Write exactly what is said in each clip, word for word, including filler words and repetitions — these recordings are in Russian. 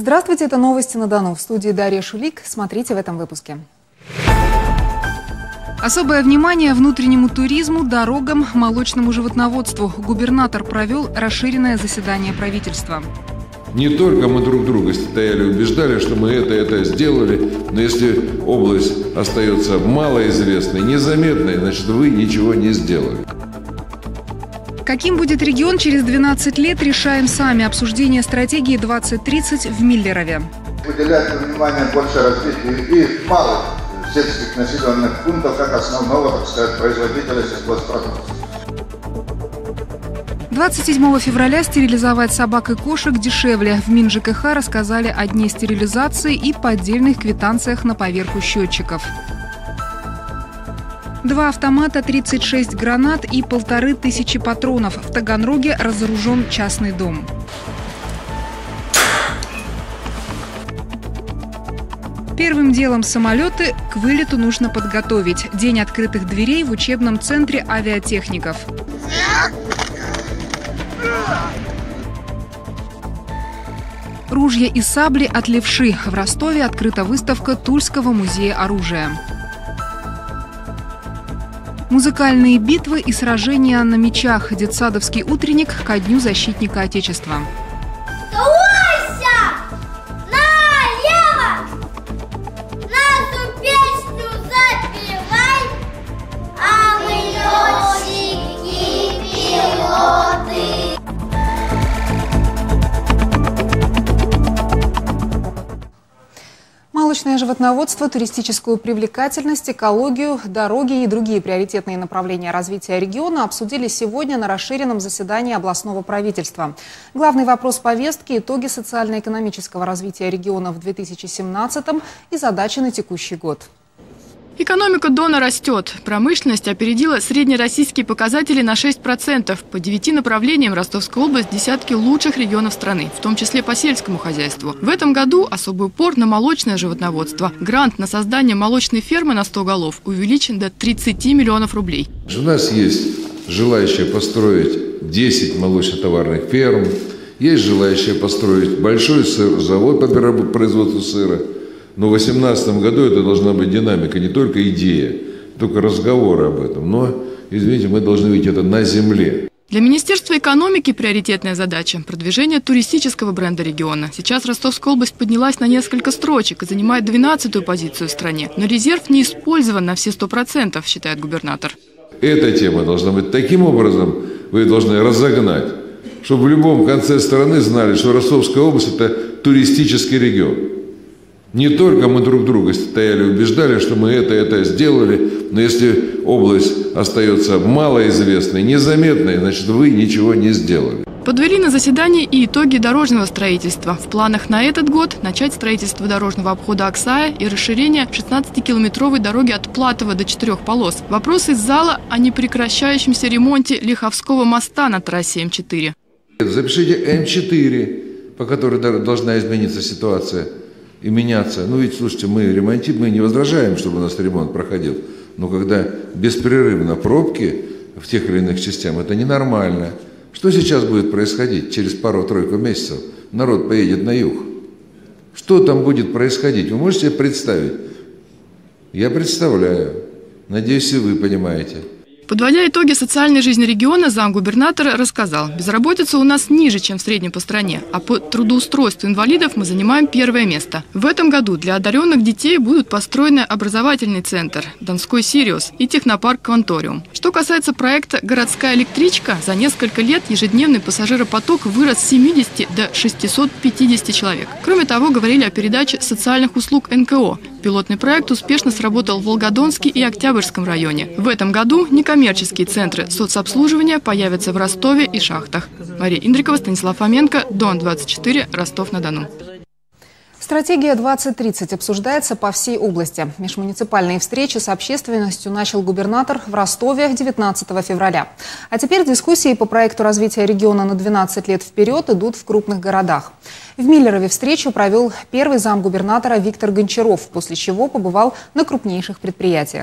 Здравствуйте, это новости на Дону. В студии Дарья Шулик. Смотрите в этом выпуске. Особое внимание внутреннему туризму, дорогам, молочному животноводству. Губернатор провел расширенное заседание правительства. Не только мы друг друга стояли и убеждали, что мы это, это сделали, но если область остается малоизвестной, незаметной, значит, вы ничего не сделали. Каким будет регион через двенадцать лет, решаем сами. Обсуждение стратегии двадцать тридцать в Миллерове. Выделяется внимание больше развитию и малых сельских населенных пунктов, как основного, так сказать, производителя сельхозпродукции. двадцать седьмого февраля стерилизовать собак и кошек дешевле. В МинЖКХ рассказали о дне стерилизации и поддельных квитанциях на поверку счетчиков. Два автомата, тридцать шесть гранат и полторы тысячи патронов. В Таганроге разоружен частный дом. Первым делом самолеты к вылету нужно подготовить. День открытых дверей в учебном центре авиатехников. Ружья и сабли от левши. В Ростове открыта выставка Тульского музея оружия. Музыкальные битвы и сражения на мечах. Детсадовский утренник ко Дню защитника Отечества. Молочное животноводство, туристическую привлекательность, экологию, дороги и другие приоритетные направления развития региона обсудили сегодня на расширенном заседании областного правительства. Главный вопрос повестки – итоги социально-экономического развития региона в две тысячи семнадцатом и задачи на текущий год. Экономика Дона растет. Промышленность опередила среднероссийские показатели на шесть процентов. По девяти направлениям Ростовская область – десятки лучших регионов страны, в том числе по сельскому хозяйству. В этом году особый упор на молочное животноводство. Грант на создание молочной фермы на сто голов увеличен до тридцати миллионов рублей. У нас есть желающие построить десять молочно-товарных ферм, есть желающие построить большой сыр, завод по производству сыра. Но в две тысячи восемнадцатом году это должна быть динамика, не только идея, только разговоры об этом. Но, извините, мы должны видеть это на земле. Для Министерства экономики приоритетная задача – продвижение туристического бренда региона. Сейчас Ростовская область поднялась на несколько строчек и занимает двенадцатую позицию в стране. Но резерв не использован на все сто процентов, считает губернатор. Эта тема должна быть таким образом, вы должны разогнать, чтобы в любом конце страны знали, что Ростовская область – это туристический регион. Не только мы друг друга стояли и убеждали, что мы это, это сделали, но если область остается малоизвестной, незаметной, значит, вы ничего не сделали. Подвели на заседании и итоги дорожного строительства. В планах на этот год начать строительство дорожного обхода Аксая и расширение шестнадцатикилометровой дороги от Платова до четырех полос. Вопрос из зала о непрекращающемся ремонте Лиховского моста на трассе М четыре. Запишите М четыре, по которой должна измениться ситуация и меняться. Ну ведь, слушайте, мы ремонтируем, мы не возражаем, чтобы у нас ремонт проходил. Но когда беспрерывно пробки в тех или иных частях, это ненормально. Что сейчас будет происходить через пару-тройку месяцев? Народ поедет на юг. Что там будет происходить? Вы можете себе представить? Я представляю. Надеюсь, и вы понимаете. Подводя итоги социальной жизни региона, замгубернатора рассказал, безработица у нас ниже, чем в среднем по стране, а по трудоустройству инвалидов мы занимаем первое место. В этом году для одаренных детей будут построены образовательный центр «Донской Сириус» и технопарк «Кванториум». Что касается проекта «Городская электричка», за несколько лет ежедневный пассажиропоток вырос с семидесяти до шестисот пятидесяти человек. Кроме того, говорили о передаче социальных услуг эн ка о. Пилотный проект успешно сработал в Волгодонске и Октябрьском районе. В этом году некоммерческие центры соцобслуживания появятся в Ростове и Шахтах. Мария Индрикова, Станислав Фоменко, Дон двадцать четыре, Ростов-на-Дону. Стратегия двадцать тридцать обсуждается по всей области. Межмуниципальные встречи с общественностью начал губернатор в Ростове девятнадцатого февраля. А теперь дискуссии по проекту развития региона на двенадцать лет вперед идут в крупных городах. В Миллерове встречу провел первый замгубернатора Виктор Гончаров, после чего побывал на крупнейших предприятиях.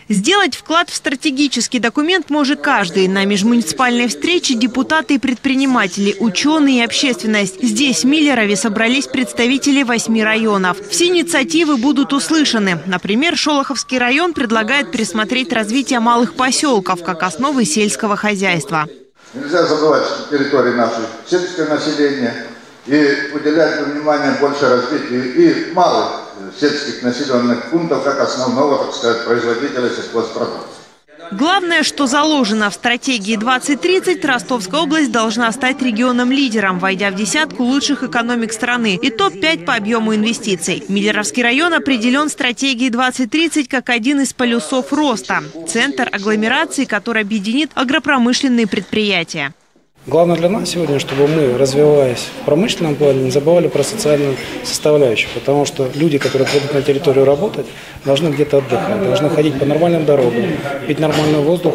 Сделать вклад в стратегический документ может каждый. На межмуниципальной встрече депутаты и предприниматели, ученые и общественность. Здесь, в Миллерове, собрались представители восьми районов. Все инициативы будут услышаны. Например, Шолоховский район предлагает пересмотреть развитие малых поселков как основы сельского хозяйства. Нельзя забывать территории нашей сельское население и уделять внимание больше развитию и малых сельских населенных пунктов как основного, так сказать, производителя сельхозпродукции. Главное, что заложено в стратегии двадцать тридцать, Ростовская область должна стать регионом-лидером, войдя в десятку лучших экономик страны и топ пять по объему инвестиций. Миллеровский район определен стратегией двадцать тридцать как один из полюсов роста. Центр агломерации, который объединит агропромышленные предприятия. Главное для нас сегодня, чтобы мы, развиваясь в промышленном плане, не забывали про социальную составляющую. Потому что люди, которые придут на территорию работать, должны где-то отдыхать, должны ходить по нормальным дорогам, пить нормальный воздух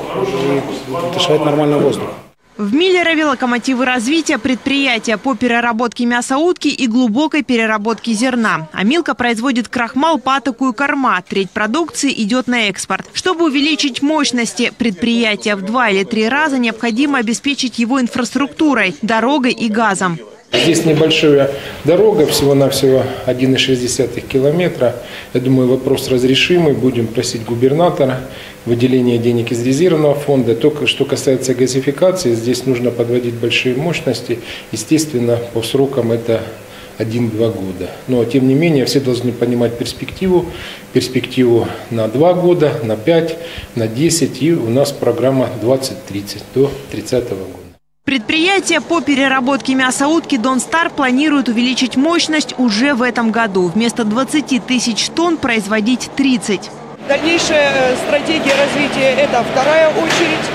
и дышать нормальный воздух. В Миллерове локомотивы развития предприятия по переработке мяса утки и глубокой переработке зерна. Амилка производит крахмал, патоку и корма. Треть продукции идет на экспорт. Чтобы увеличить мощности предприятия в два или три раза, необходимо обеспечить его инфраструктурой, дорогой и газом. Здесь небольшая дорога, всего-навсего один и шесть десятых километра. Я думаю, вопрос разрешимый. Будем просить губернатора выделения денег из резервного фонда. Только что касается газификации, здесь нужно подводить большие мощности. Естественно, по срокам это один-два года. Но, тем не менее, все должны понимать перспективу. Перспективу на два года, на пять, на десять. И у нас программа двадцать тридцать до тридцатого года. Предприятие по переработке мяса утки «Донстар» планирует увеличить мощность уже в этом году. Вместо двадцати тысяч тонн производить тридцать. Дальнейшая стратегия развития – это вторая очередь.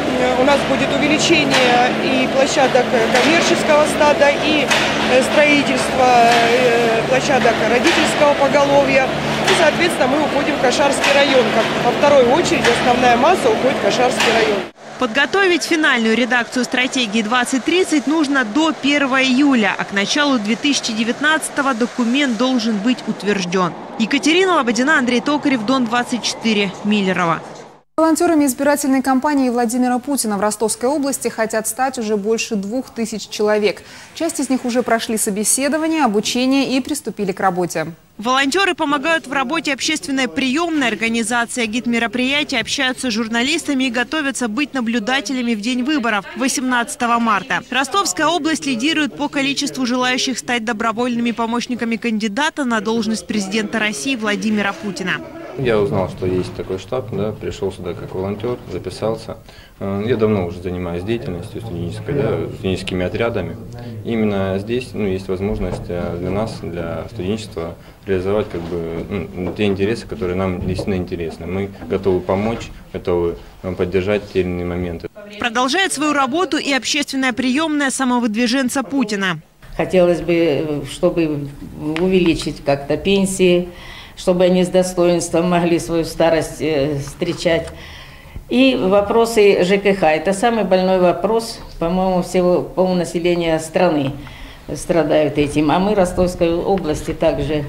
У нас будет увеличение и площадок коммерческого стада, и строительство площадок родительского поголовья. И, соответственно, мы уходим в Кашарский район. Как во второй очереди основная масса уходит в Кашарский район. Подготовить финальную редакцию стратегии двадцать тридцать нужно до первого июля, а к началу две тысячи девятнадцатого документ должен быть утвержден. Екатерина Лободина, Андрей Токарев, Дон двадцать четыре, Миллерово. Волонтерами избирательной кампании Владимира Путина в Ростовской области хотят стать уже больше двух тысяч человек. Часть из них уже прошли собеседование, обучение и приступили к работе. Волонтеры помогают в работе общественной приемной организации, агитмероприятия, общаются с журналистами и готовятся быть наблюдателями в день выборов восемнадцатого марта. Ростовская область лидирует по количеству желающих стать добровольными помощниками кандидата на должность президента России Владимира Путина. Я узнал, что есть такой штаб, да, пришел сюда как волонтер, записался. Я давно уже занимаюсь деятельностью студенческой, да, студенческими отрядами. Именно здесь, ну, есть возможность для нас, для студенчества, реализовать как бы, ну, те интересы, которые нам действительно интересны. Мы готовы помочь, готовы поддержать те или иные моменты. Продолжает свою работу и общественная приемная самовыдвиженца Путина. Хотелось бы, чтобы увеличить как-то пенсии, чтобы они с достоинством могли свою старость встречать. И вопросы ЖКХ. Это самый больной вопрос, по-моему, всего полнаселения страны страдают этим. А мы, Ростовской области, также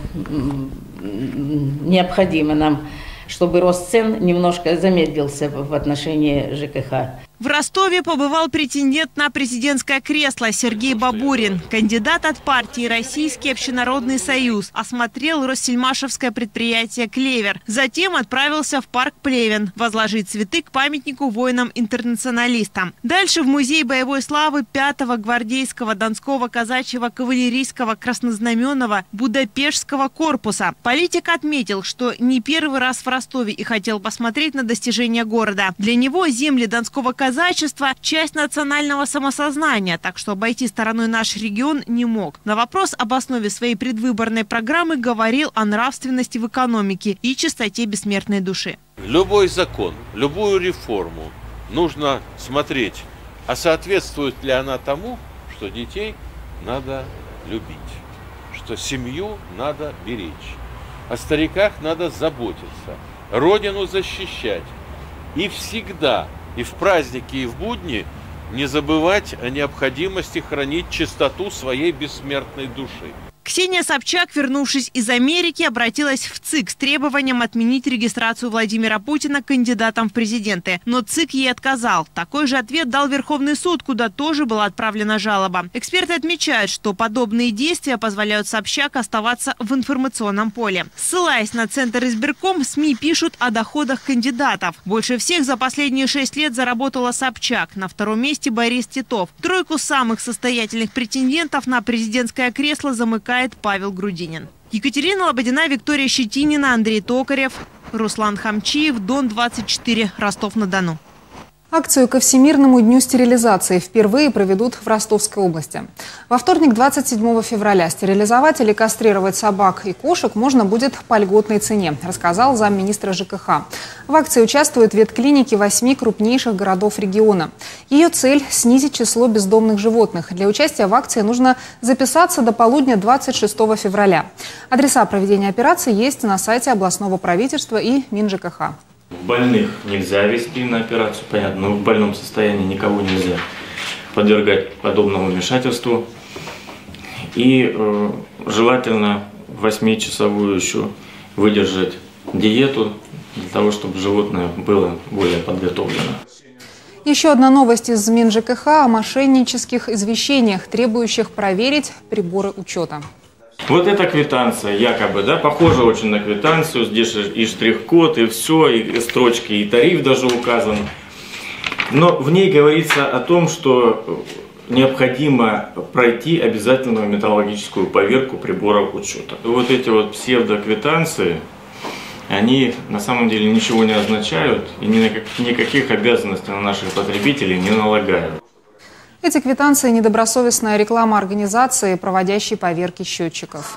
необходимо нам, чтобы рост цен немножко замедлился в отношении ЖКХ. В Ростове побывал претендент на президентское кресло Сергей Бабурин. Кандидат от партии «Российский общенародный союз» осмотрел Россельмашевское предприятие «Клевер». Затем отправился в парк Плевен возложить цветы к памятнику воинам-интернационалистам. Дальше в музей боевой славы пятого гвардейского Донского казачьего кавалерийского краснознаменного Будапештского корпуса. Политик отметил, что не первый раз в Ростове и хотел посмотреть на достижения города. Для него земли Донского казачьего Казачество – часть национального самосознания, так что обойти стороной наш регион не мог. На вопрос об основе своей предвыборной программы говорил о нравственности в экономике и чистоте бессмертной души. Любой закон, любую реформу нужно смотреть, а соответствует ли она тому, что детей надо любить, что семью надо беречь, о стариках надо заботиться, родину защищать и всегда – и в праздники, и в будни не забывать о необходимости хранить чистоту своей бессмертной души. Ксения Собчак, вернувшись из Америки, обратилась в ЦИК с требованием отменить регистрацию Владимира Путина кандидатом в президенты. Но ЦИК ей отказал. Такой же ответ дал Верховный суд, куда тоже была отправлена жалоба. Эксперты отмечают, что подобные действия позволяют Собчак оставаться в информационном поле. Ссылаясь на Центр избирком, СМИ пишут о доходах кандидатов. Больше всех за последние шесть лет заработала Собчак. На втором месте Борис Титов. Тройку самых состоятельных претендентов на президентское кресло замыкает Павел Грудинин. Екатерина Лободина, Виктория Щетинина, Андрей Токарев, Руслан Хамчиев, Дон двадцать четыре, Ростов-на-Дону. Акцию ко Всемирному дню стерилизации впервые проведут в Ростовской области. Во вторник, двадцать седьмого февраля, стерилизовать или кастрировать собак и кошек можно будет по льготной цене, рассказал замминистра ЖКХ. В акции участвуют ветклиники восьми крупнейших городов региона. Ее цель – снизить число бездомных животных. Для участия в акции нужно записаться до полудня двадцать шестого февраля. Адреса проведения операции есть на сайте областного правительства и МинЖКХ. Больных нельзя вести на операцию, понятно, но в больном состоянии никого нельзя подвергать подобному вмешательству. И э, желательно восьмичасовую еще выдержать диету, для того, чтобы животное было более подготовлено. Еще одна новость из МинЖКХ о мошеннических извещениях, требующих проверить приборы учета. Вот эта квитанция, якобы, да, похожа очень на квитанцию. Здесь и штрих-код, и все, и строчки, и тариф даже указан. Но в ней говорится о том, что необходимо пройти обязательную метрологическую поверку приборов учета. И вот эти вот псевдоквитанции, они на самом деле ничего не означают и никаких обязанностей на наших потребителей не налагают. Эти квитанции – недобросовестная реклама организации, проводящей поверки счетчиков.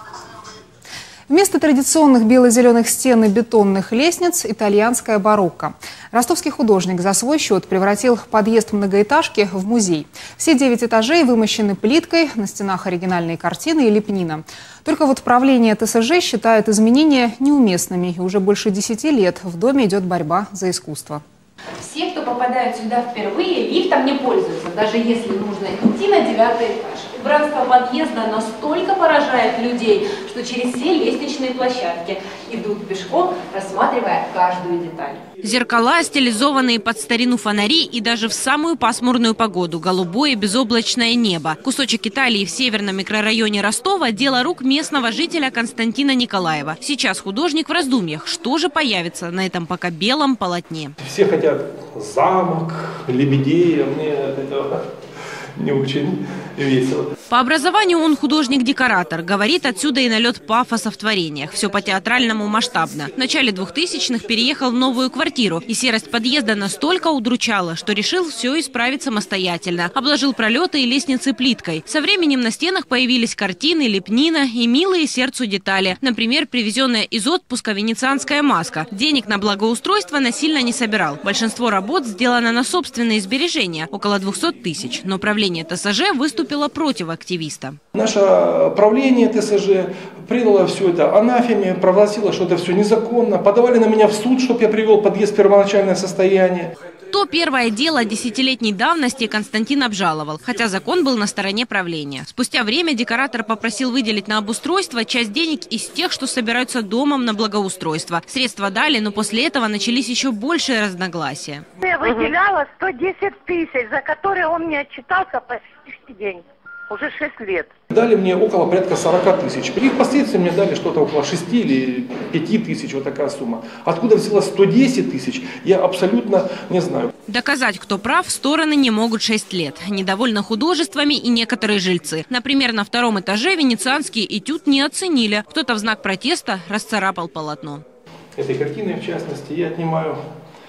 Вместо традиционных бело-зеленых стен и бетонных лестниц – итальянская барокко. Ростовский художник за свой счет превратил подъезд многоэтажки в музей. Все девять этажей вымощены плиткой, на стенах оригинальные картины и лепнина. Только вот правление ТСЖ считает изменения неуместными, и уже больше десяти лет в доме идет борьба за искусство. Все, кто попадают сюда впервые, лифтом не пользуются, даже если нужно идти на девятый этаж. Убранство подъезда настолько поражает людей, что через все лестничные площадки идут пешком, рассматривая каждую деталь. Зеркала, стилизованные под старину фонари и даже в самую пасмурную погоду – голубое безоблачное небо. Кусочек Италии в северном микрорайоне Ростова – дело рук местного жителя Константина Николаева. Сейчас художник в раздумьях, что же появится на этом пока белом полотне. Все хотят замок, лебедей, а мне это не очень весело. По образованию он художник-декоратор. Говорит, отсюда и налет пафоса в творениях. Все по-театральному масштабно. В начале двухтысячных переехал в новую квартиру. И серость подъезда настолько удручала, что решил все исправить самостоятельно. Обложил пролеты и лестницы плиткой. Со временем на стенах появились картины, лепнина и милые сердцу детали. Например, привезенная из отпуска венецианская маска. Денег на благоустройство насильно не собирал. Большинство работ сделано на собственные сбережения. Около двухсот тысяч. Но правление ТСЖ выступило против активиста. Наше правление ТСЖ предало все это анафеме, прогласило, что это все незаконно. Подавали на меня в суд, чтобы я привел подъезд в первоначальное состояние. То первое дело десятилетней давности Константин обжаловал, хотя закон был на стороне правления. Спустя время декоратор попросил выделить на обустройство часть денег из тех, что собираются домом на благоустройство. Средства дали, но после этого начались еще большие разногласия. Я выделяла сто десять тысяч, за которые он мне отчитался по сегодняшний день. Уже шесть лет. Дали мне около порядка сорока тысяч. И впоследствии мне дали что-то около шести или пяти тысяч, вот такая сумма. Откуда взялось сто десять тысяч, я абсолютно не знаю. Доказать, кто прав, стороны не могут шесть лет. Недовольны художествами и некоторые жильцы. Например, на втором этаже венецианский этюд не оценили. Кто-то в знак протеста расцарапал полотно. Этой картиной, в частности, я отнимаю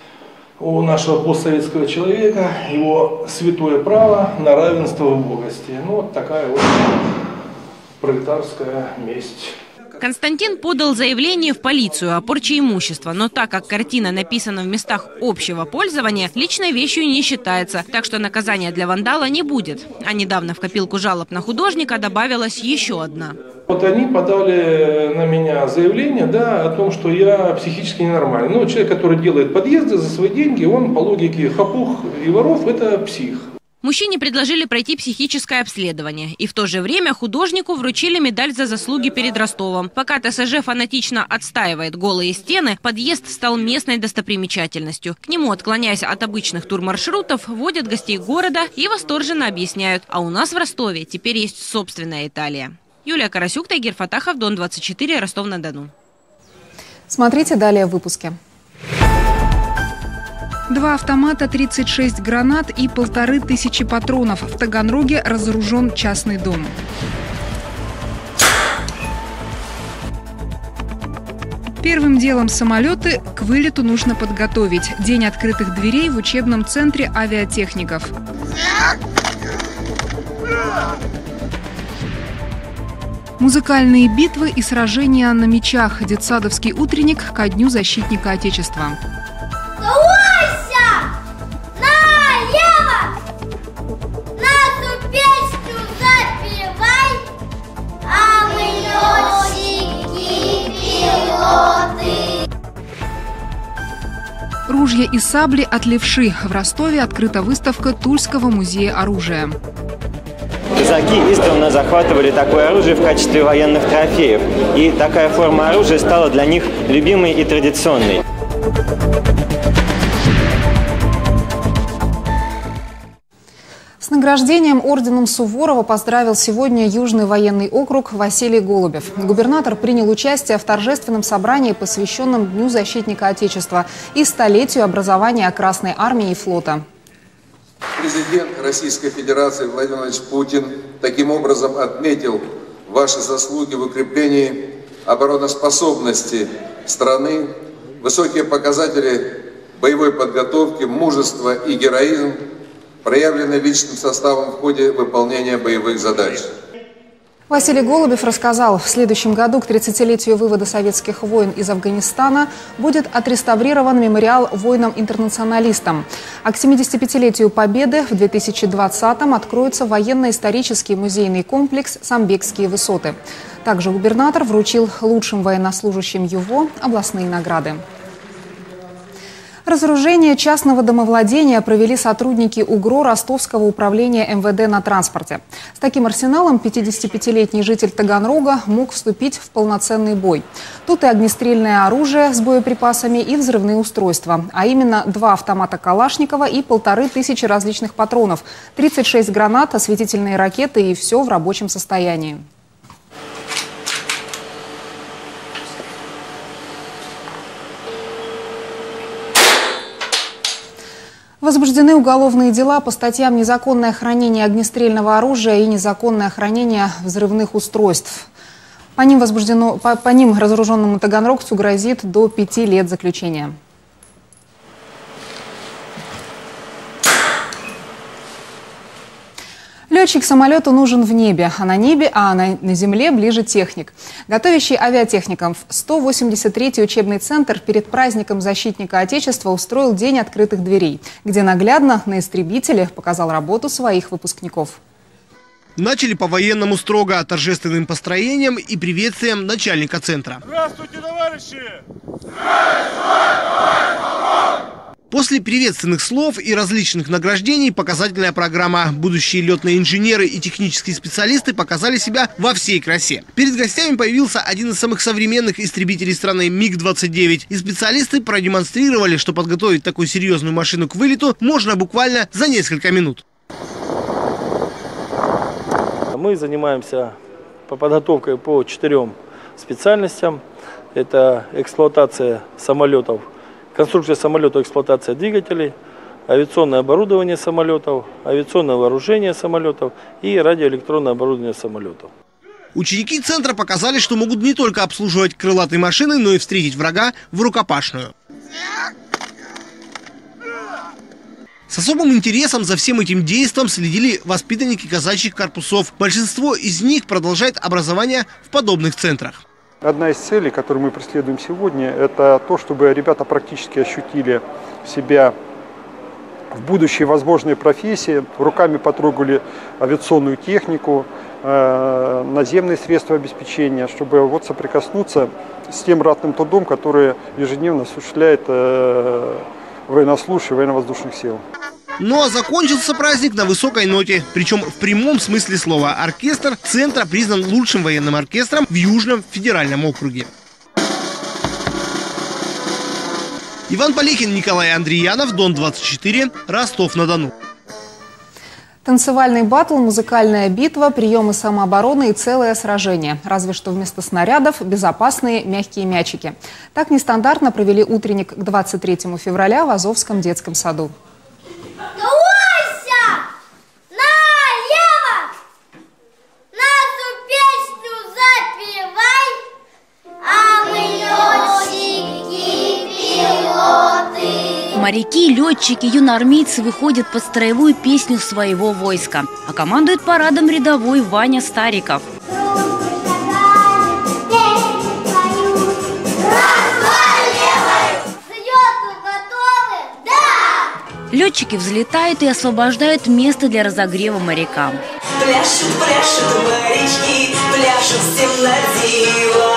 у нашего постсоветского человека его святое право на равенство в убогости. Ну, вот такая вот пролетарская месть. Константин подал заявление в полицию о порче имущества, но так как картина написана в местах общего пользования, личной вещью не считается, так что наказания для вандала не будет. А недавно в копилку жалоб на художника добавилась еще одна. Вот они подали на меня заявление, да, о том, что я психически ненормальный. Ну, человек, который делает подъезды за свои деньги, он по логике хапух и воров – это псих. Мужчине предложили пройти психическое обследование. И в то же время художнику вручили медаль за заслуги перед Ростовом. Пока ТСЖ фанатично отстаивает голые стены, подъезд стал местной достопримечательностью. К нему, отклоняясь от обычных турмаршрутов, водят гостей города и восторженно объясняют: а у нас в Ростове теперь есть собственная Италия. Юлия Карасюк, Тайгир Фатахов, Дон двадцать четыре, Ростов-на-Дону. Смотрите далее в выпуске. Два автомата, тридцать шесть гранат и полторы тысячи патронов. В Таганроге разоружен частный дом. Первым делом самолеты к вылету нужно подготовить. День открытых дверей в учебном центре авиатехников. Музыкальные битвы и сражения на мечах. Детсадовский утренник ко Дню защитника Отечества. Ружья и сабли от левши. В Ростове открыта выставка Тульского музея оружия. Казаки издавна захватывали такое оружие в качестве военных трофеев. И такая форма оружия стала для них любимой и традиционной. С награждением орденом Суворова поздравил сегодня Южный военный округ Василий Голубев. Губернатор принял участие в торжественном собрании, посвященном Дню защитника Отечества и столетию образования Красной армии и флота. Президент Российской Федерации Владимир Владимирович Путин таким образом отметил ваши заслуги в укреплении обороноспособности страны, высокие показатели боевой подготовки, мужество и героизм, проявленные личным составом в ходе выполнения боевых задач. Василий Голубев рассказал, в следующем году к тридцатилетию вывода советских войн из Афганистана будет отреставрирован мемориал воинам-интернационалистам. А к семидесятипятилетию Победы в две тысячи двадцатом откроется военно-исторический музейный комплекс «Самбекские высоты». Также губернатор вручил лучшим военнослужащим ЮВО областные награды. Разоружение частного домовладения провели сотрудники УГРО Ростовского управления эм вэ дэ на транспорте. С таким арсеналом пятидесятипятилетний житель Таганрога мог вступить в полноценный бой. Тут и огнестрельное оружие с боеприпасами, и взрывные устройства. А именно два автомата Калашникова и полторы тысячи различных патронов, тридцать шесть гранат, осветительные ракеты и все в рабочем состоянии. Возбуждены уголовные дела по статьям «Незаконное хранение огнестрельного оружия» и «Незаконное хранение взрывных устройств». По ним, возбуждено, по, по ним разоруженному таганрогцу грозит до пяти лет заключения. Летчик самолету нужен в небе, а на небе, а на, на земле ближе техник. Готовящий авиатехников сто восемьдесят третий учебный центр перед праздником защитника Отечества устроил День открытых дверей, где наглядно на истребителе показал работу своих выпускников. Начали по-военному строго, торжественным построением и приветствием начальника центра. Здравствуйте, товарищи! После приветственных слов и различных награждений показательная программа. Будущие летные инженеры и технические специалисты показали себя во всей красе. Перед гостями появился один из самых современных истребителей страны МиГ двадцать девять. И специалисты продемонстрировали, что подготовить такую серьезную машину к вылету можно буквально за несколько минут. Мы занимаемся подготовкой по четырем специальностям. Это эксплуатация самолетов, конструкция самолета, эксплуатация двигателей, авиационное оборудование самолетов, авиационное вооружение самолетов и радиоэлектронное оборудование самолетов. Ученики центра показали, что могут не только обслуживать крылатые машины, но и встретить врага в рукопашную. С особым интересом за всем этим действом следили воспитанники казачьих корпусов. Большинство из них продолжает образование в подобных центрах. Одна из целей, которую мы преследуем сегодня, это то, чтобы ребята практически ощутили себя в будущей возможной профессии, руками потрогали авиационную технику, э, наземные средства обеспечения, чтобы вот соприкоснуться с тем ратным трудом, который ежедневно осуществляет э, военнослужащий военно-воздушных сил. Но закончился праздник на высокой ноте. Причем в прямом смысле слова. Оркестр центра признан лучшим военным оркестром в Южном федеральном округе. Иван Полехин, Николай Андреянов, Дон двадцать четыре, Ростов-на-Дону. Танцевальный баттл, музыкальная битва, приемы самообороны и целое сражение. Разве что вместо снарядов безопасные мягкие мячики. Так нестандартно провели утренник к двадцать третьему февраля в Азовском детском саду. Моряки, летчики, юноармейцы выходят под строевую песню своего войска. А командует парадом рядовой Ваня Стариков. Летчики взлетают и освобождают место для разогрева морякам. Пляшут, пляшут морячки, пляшут всем на диво.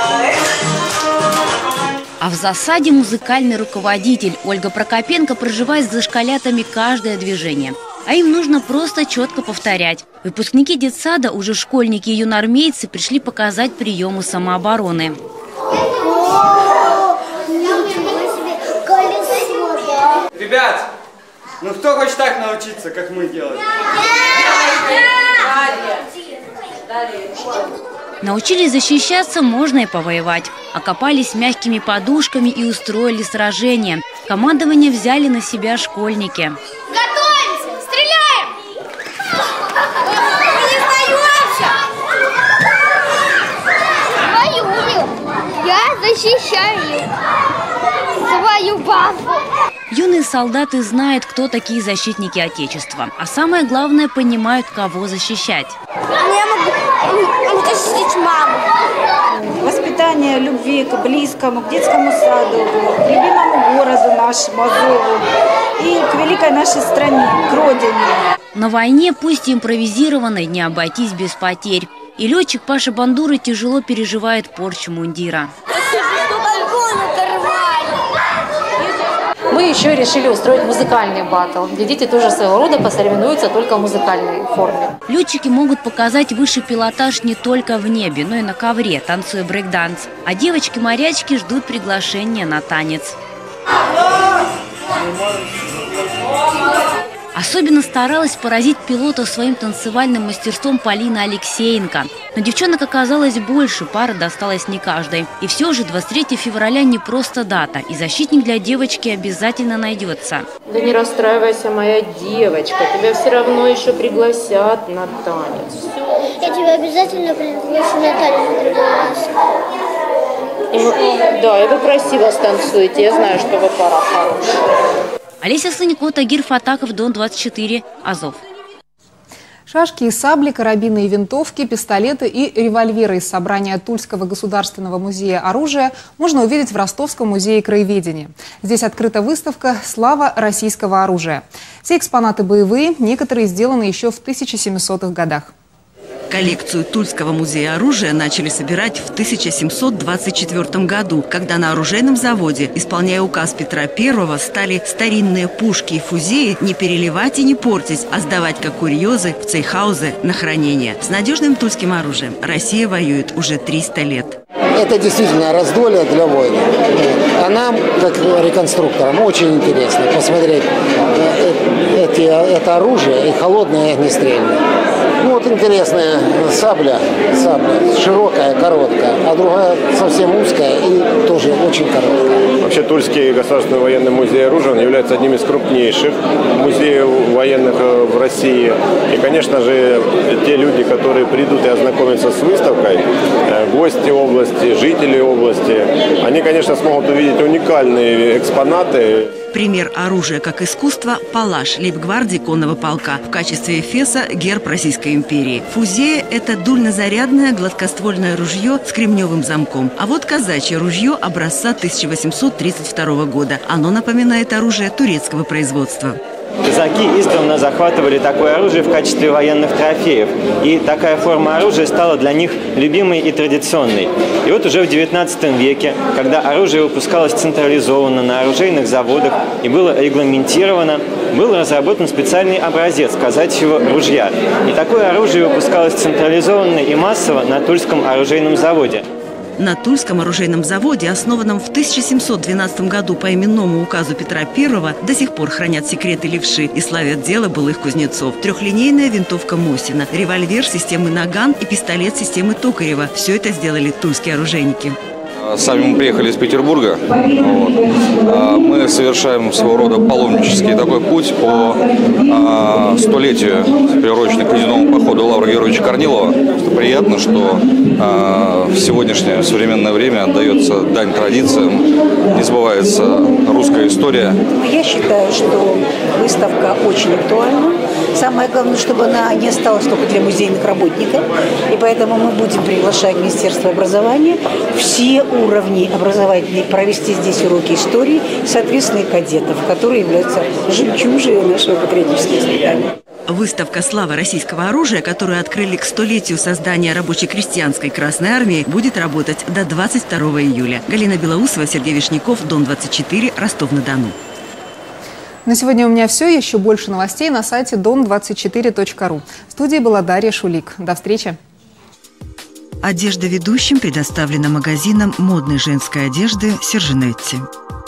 А в засаде музыкальный руководитель Ольга Прокопенко проживает с зашкалятами каждое движение. А им нужно просто четко повторять. Выпускники детсада, уже школьники и юноармейцы, пришли показать приемы самообороны. Ребят, ну кто хочет так научиться, как мы делаем? Научились защищаться, можно и повоевать. Окопались мягкими подушками и устроили сражение. Командование взяли на себя школьники. Готовимся! Стреляем! Мы не сдаемся! Воюю! Я защищаю свою базу! Юные солдаты знают, кто такие защитники Отечества. А самое главное, понимают, кого защищать. Я могу защитить маму. Воспитание любви к близкому, к детскому саду, к любимому городу нашему, Азову и к великой нашей стране, к родине. На войне, пусть и импровизированной, не обойтись без потерь. И летчик Паша Бандура тяжело переживает порчу мундира. Мы еще решили устроить музыкальный баттл, где дети тоже своего рода посоревнуются только в музыкальной форме. Летчики могут показать высший пилотаж не только в небе, но и на ковре, танцуя брейк-данс. А девочки-морячки ждут приглашения на танец. Особенно старалась поразить пилота своим танцевальным мастерством Полина Алексеенко. Но девчонок оказалось больше, пара досталась не каждой. И все же двадцать третьего февраля не просто дата, и защитник для девочки обязательно найдется. Да не расстраивайся, моя девочка, тебя все равно еще пригласят на танец. Я тебя обязательно приглашу на танец в другой раз. И вы, да, и вы красиво станцуете, я знаю, что вы пара хорошая. Олеся Слынько, Тагир Фатаков, Дон двадцать четыре, Азов. Шашки и сабли, карабины и винтовки, пистолеты и револьверы из собрания Тульского государственного музея оружия можно увидеть в Ростовском музее краеведения. Здесь открыта выставка «Слава российского оружия». Все экспонаты боевые, некоторые сделаны еще в тысяча семисотых годах. Коллекцию Тульского музея оружия начали собирать в тысяча семьсот двадцать четвёртом году, когда на оружейном заводе, исполняя указ Петра Первого, стали старинные пушки и фузеи не переливать и не портить, а сдавать как курьезы в цейхаузы на хранение. С надежным тульским оружием Россия воюет уже триста лет. Это действительно раздолье для воина. А нам, как реконструкторам, очень интересно посмотреть эти, это оружие, и холодное, и огнестрельное. Ну вот интересная сабля, сабля, широкая, короткая, а другая совсем узкая и тоже очень короткая. Вообще Тульский государственный военный музей оружия является одним из крупнейших музеев военных в России. И, конечно же, те люди, которые придут и ознакомятся с выставкой, гости области, жители области, они, конечно, смогут увидеть уникальные экспонаты. Пример оружия как искусство – палаш лейб-гвардии конного полка. В качестве эфеса – герб Российской империи. Фузея – это дульнозарядное гладкоствольное ружье с кремневым замком. А вот казачье ружье образца тысяча восемьсот тридцать второго года. Оно напоминает оружие турецкого производства. Казаки издавна захватывали такое оружие в качестве военных трофеев. И такая форма оружия стала для них любимой и традиционной. И вот уже в девятнадцатом веке, когда оружие выпускалось централизованно на оружейных заводах и было регламентировано, был разработан специальный образец казачьего ружья. И такое оружие выпускалось централизованно и массово на Тульском оружейном заводе. На Тульском оружейном заводе, основанном в тысяча семьсот двенадцатом году по именному указу Петра Первого, до сих пор хранят секреты левши и славят дело былых кузнецов. Трехлинейная винтовка Мосина, револьвер системы Наган и пистолет системы Токарева. Все это сделали тульские оружейники. Сами мы приехали из Петербурга. Вот. Мы совершаем своего рода паломнический такой путь по а, столетию, приуроченный к ледяному походу Лавра Георгиевича Корнилова. Приятно, что а, в сегодняшнее современное время отдается дань традициям, не забывается русская история. Я считаю, что выставка очень актуальна. Самое главное, чтобы она не осталась только для музейных работников. И поэтому мы будем приглашать Министерство образования все уровни образовательные провести здесь уроки истории, соответственно, и кадетов, которые являются жемчужиной нашего патриотического воспитания. Выставка «Слава российского оружия», которую открыли к столетию создания рабоче-крестьянской Красной Армии, будет работать до двадцать второго июля. Галина Белоусова, Сергей Вишняков, Дон двадцать четыре, Ростов-на-Дону. На сегодня у меня все. Еще больше новостей на сайте дон двадцать четыре точка ру. В студии была Дарья Шулик. До встречи. Одежда ведущим предоставлена магазином модной женской одежды «Сержинетти».